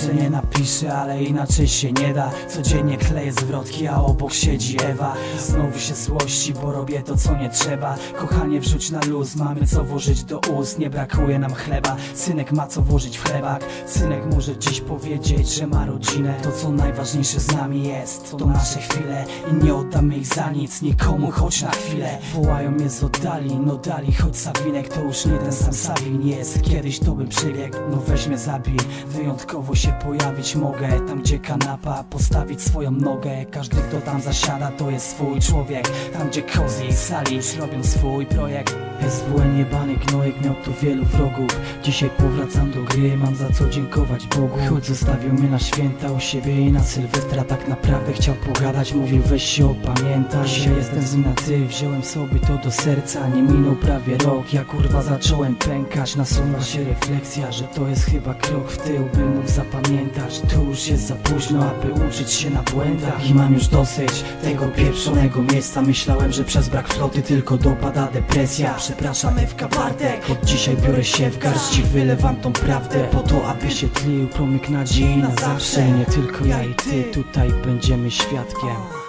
że nie napiszę, ale inaczej się nie da. Codziennie kleję zwrotki, a obok siedzi Ewa. Znowu się złości, bo robię to co nie trzeba. Kochanie, wrzuć na luz, mamy co włożyć do ust. Nie brakuje nam chleba, synek ma co włożyć w chlebak. Synek może dziś powiedzieć, że ma rodzinę. To co najważniejsze z nami jest, to nasze chwile. I nie oddamy ich za nic, nikomu, choć na chwilę. Wołają mnie z oddali, no dali, choć Sawinek to już nie ten sam Sawin jest. Kiedyś to bym przybiegł, no weź mnie zabij. Wyjątkowo się pojawić mogę, tam gdzie kanapa, postawić swoją nogę. Każdy kto tam zasiada to jest swój człowiek. Tam gdzie Kozi i Sali już robią swój projekt. SWN jebany gnojek miał tu wielu wrogów. Dzisiaj powracam do gry, mam za co dziękować Bogu. Choć zostawił mnie na święta u siebie i na Sylwestra. Tak naprawdę chciał pogadać, mówił weź się opamiętaj. Dzisiaj jestem z nim na ty, wziąłem sobie to do serca. Nie minął prawie rok, ja kurwa zacząłem pękać. Nasuwa się refleksja, że to jest chyba krok w tył, bym mógł zapamiętać. Tu już jest za późno, aby uczyć się na błędach. I mam już dosyć tego pieprzonego miejsca. Myślałem, że przez brak floty tylko dopada depresja. Przepraszam Ewka Bartek, od dzisiaj biorę się w garści, wylewam tą prawdę po to, aby się tlił promyk nadziei na zawsze. Nie tylko ja i ty tutaj będziemy świadkiem.